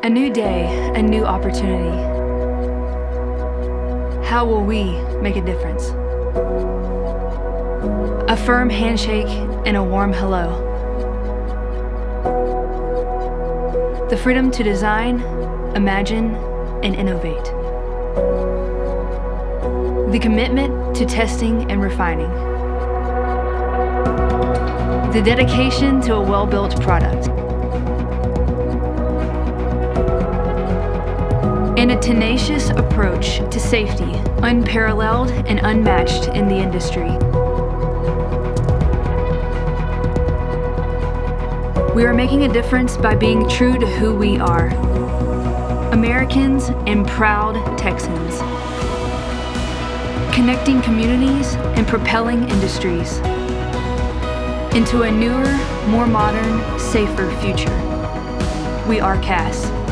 A new day, a new opportunity. How will we make a difference? A firm handshake and a warm hello. The freedom to design, imagine, and innovate. The commitment to testing and refining. The dedication to a well-built product. And a tenacious approach to safety, unparalleled and unmatched in the industry. We are making a difference by being true to who we are, Americans and proud Texans, connecting communities and propelling industries into a newer, more modern, safer future. We are CAS.